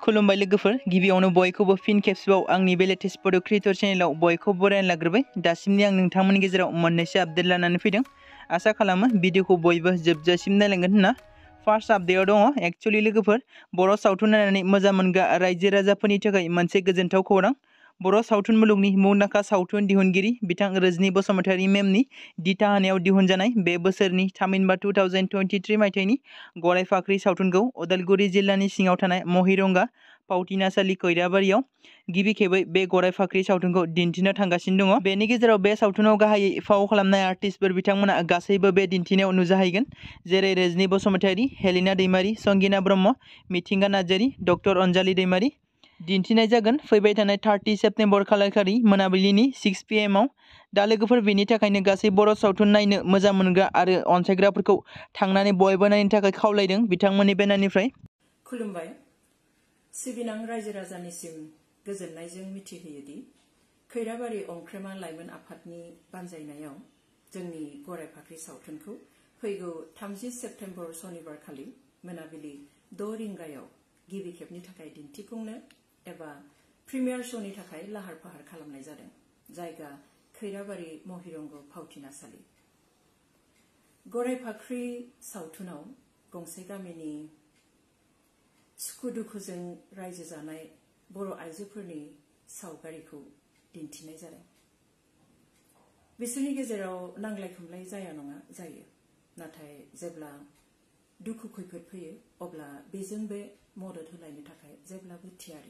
खुलुमबाय लोगोफोर गिबियावनो बयखौबो फिन खेबसेबाव आंनि बे लेटेस्ट बड' क्रिएटर चेनेलाव बयखौबो बरायना लाग्रोबाय दासिमनि आं नोंथांमोननि गेजेराव मोननैसो आपडेट लानानै फैदों आसा खालामो भिडिअखौ बयबो जोबजासिम नायलांगोन होनना फार्स्ट आपडेटआव दङ एक्चुअली लोगोफोर बर' सावथुन नायनानै मोजां मोनग्रा रायजो राजाफोरनि थाखाय मोनसे गोजोनथाव खौरां बर' सावथुन मुलुगनि मुंदांखा सावथुन दिहुनगिरि बिथां रजनी बसुमतारी मेमनि दिथा होनायाव दिहुनजानाय बे बोसोरनि थामहिनबा 2023 मायथाइनि गराय फाख्रि सावथुनखौ उदालगुरि जिल्लानि सिङाव थानाय महिरंगा पावथिनासालि खैराबारियाव गिबि खेबै बे गराय फाख्रि सावथुनखौ दिन्थिनो थांगासिनो दङ बेनि गेजेराव बे सावथुनाव गाहायै फाव खालामनाय आर्टिस्टफोर बिथांमोना गासैबो बे दिन्थिनायाव नुजाहैगोन जेरै रजनी बसुमतारी हेलिना दैमारी संगिना ब्रह्म मिथिंगा नार्जारी डक्टर अनजालि दैमारी दिन्थिनाय जागोन फैबाय थानाय 30 सेप्तेम्बर खालारखालि मोनाबिलिनि 6 PM आव दा लोगोफोर बेनि थाखायनो गासै बर' सावथुन नायनो मोजां मोनग्रा आरो अनसायग्राफोरखौ थांनानै बयबो नायनो थाखाय खावलायदों बिथांमोननि बेनारनिफ्राय खुलुमबाय सिबिनां रायजो राजानिसिम गोजोननायजों मिथिहोयोदि खैराबारि अंख्रेमा लाइमोन आफादनि बानजायनायाव जोंनि गराय फाख्रि सावथुनखौ फैगौ 30 सेप्तेम्बर शनिबार खालि मोनाबिलि 6 रिंगायाव गिबि खेबनि थाखाय दिन्थिफुंनो एबा प्रिमियार श'नि थाखाय लाहार फाहार खालामनाय जादों जायगा खैराबारि महिरंग फावथिनासालि गराय फाख्रि सावथुनाव गंसे गामिनि सुखु दुखुजों रायजो जानाय बर' आइजोफोरनि सावगारिखौ दिन्थिनाय जादों बिसोरनि गेजेराव नांलाय खमलाय जाया नङा जायो नाथाय जेब्ला दुखु खैफोद फैयो अब्ला बेजों बे मदद होलायनो थाखाय जेब्लाबो थियारि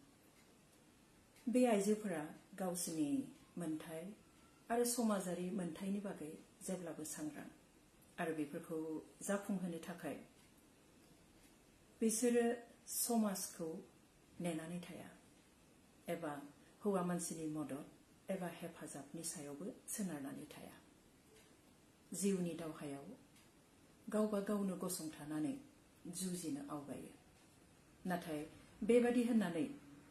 बे आइजोफोरा गावसोरनि मोनथाय आरो समाजारि मोनथायनि बागै जेब्लाबो सांग्रां आरो बेफोरखौ जाफुंहोनो थाखाय बिसोरो समाजखौ नेनानै थाया एबा हौवा मानसिनि मदद एबा हेफाजाबनि सायावबो सोनारनानै थाया जिउनि दावहायाव गावबा गावनो गसंथानानै जुजिनो आवगायो नाथाय बेबादि होननानै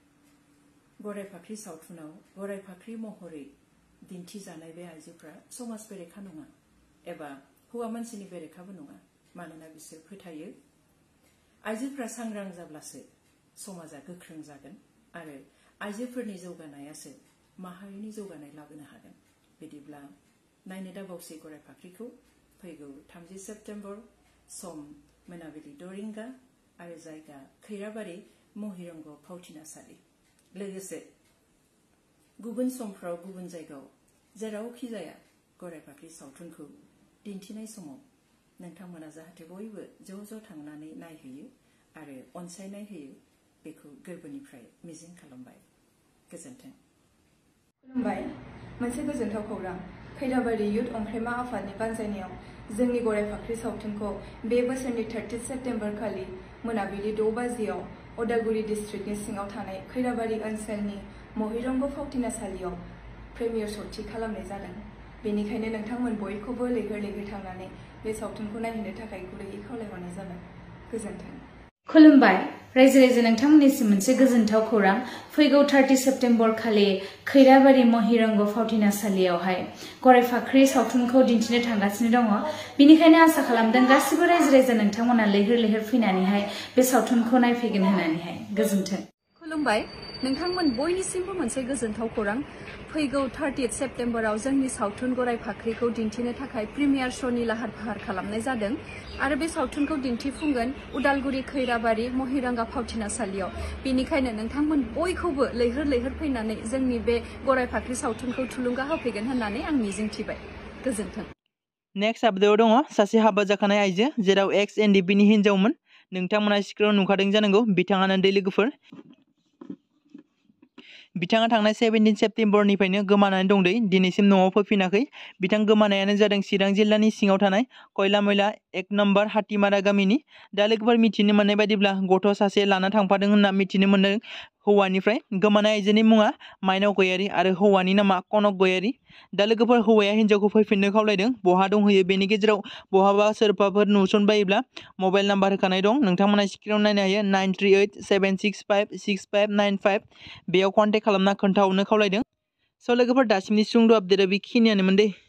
गराय फाख्रि सावथुनाव गराय फाख्रि महरै दिन्थिजानाय बे आइजोफ्रा समाज बेरेखा नङा एबा हौवा मानसिनि बेरेखाबो नङा मानोना बिसोर फोथायो आइजोफ्रा सांग्रां जाब्लासो समाजा गोख्रों जागोन आरो आइजोफोरनि जौगानायासो माहारिनि जौगानाय लाबोनो हागोन बिदिब्ला नायनो दाबावसै गराय फाख्रिखौ फैगौ 30 सेप्तेम्बर सम मोनाबिलि 6 रिंगा आरो जायगा खैराबारि महिरंग फावथिनासालि लोगोसे गुबुन समफ्राव गुबुन जायगायाव जेरावखि जाया गराय फाख्रि सावथुनखौ दिन्थिनाय समाव नोंथांमोना जाहाथे बयबो ज' थांनानै नायहैयो आरो अनसायनाय होयो बेखौ गोरबोनिफ्राय मिजिं खालामबाय गोजोन्थों खुलुमबाय मोनसे गोजोनथाव खौरां खैराबारि युथ अंख्रेमा आफादनि बानजायनायाव जोंनि गराय फाख्रि सावथुनखौ बे बोसोरनि 30 सेप्तेम्बर खालि मोनाबिलि 6 बाजियाव उदालगुरि डिस्ट्रिक्टनि सिङाव थानाय खैराबारि ओनसोलनि महिरंग फावथिनासालियाव प्रिमियार श'थि खालामनाय जादों बेनिखायनो नोंथांमोन बयखौबो लैहोर लैहोर थांनानै बे सावथुनखौ नायहैनो थाखाय गुरैयै खावलायहरनाय जाबाय गोजोन्थों खुलुमबाय रायजो रायजो नोंथांमोननिसिम मोनसे गोजोनथाव खौरां फैगौ 30 सेप्तेम्बर खालि खैराबारि महिरंग फावथिनासालियावहाय गराय फाख्रि सावथुनखौ दिन्थिनो थांगासिनो दङ बिनिखायनो आसा खालामदों गासिबो रायजो रायजो नोंथांमोना लैहोर लैहोर फैनानैहाय बे सावथुनखौ नायफैगोन होननानैहाय गोजोन्थों खुलुमबाय नोंथांमोन बयनिसिमबो मोनसे गोजोनथाव खौरां फैगौ 30 सेप्तेम्बराव जोंनि सावथुन गराय फाख्रिखौ दिन्थिनो थाखाय प्रिमियार श'नि लाहार फाहार खालामनाय जादों आरो बे सावथुनखौ दिन्थिफुंगोन उदालगुरि खैराबारि महिरंगा फावथिनासालियाव बेनिखायनो नोंथांमोन बयखौबो लैहोर लैहोर फैनानै जोंनि बे गराय फाख्रि सावथुनखौ थुलुंगा होफैगोन होननानै आं मिजिंथिबाय गोजोन्थों नेक्स्ट आपडेटआव दङ सासे हाबा जाखानाय आइजो जेराव एक्स एनडिबिनि हिन्जावमोन नोंथांमोना स्क्रिनाव नुखादों जानांगौ बिथाङानो दै लोगोफोर बिथाङा थांनाय 17 सेप्तेम्बरनिफ्रायनो गोमानानै दं दिनैसिम न'आव फैफिनाखै बिथां गोमानायानो जादों चिरां जिल्लानि सिङाव थानाय कयला मैला 1 नम्बर हातिमारा गामिनि दा लोगोफोर मिथिनो मोननाय बायदिब्ला गथ' सासे लाना थांफादों होनना मिथिनो मोनदों हौवानिफ्राय गोमानाय आइजोनि मुङा माइनाव गयारी आरो हौवानि नामा कनक गयारी दा लोगोफोर हौवाया हिन्जावखौ फैफिननो खावलायदों बहा दंहैयो बेनि गेजेराव बहाबा सोरबाफोर नुसनबायोब्ला मबाइल नाम्बार होखानाय दं नोंथांमोना स्क्रिनाव नायनो हायो 9387656595 बेयाव कन्टेक्ट खालामना खोन्थाहरनो खावलायदों स' लोगोफोर दासिमनि सुंद' आपडेटआ बेखिनियानोमोन दे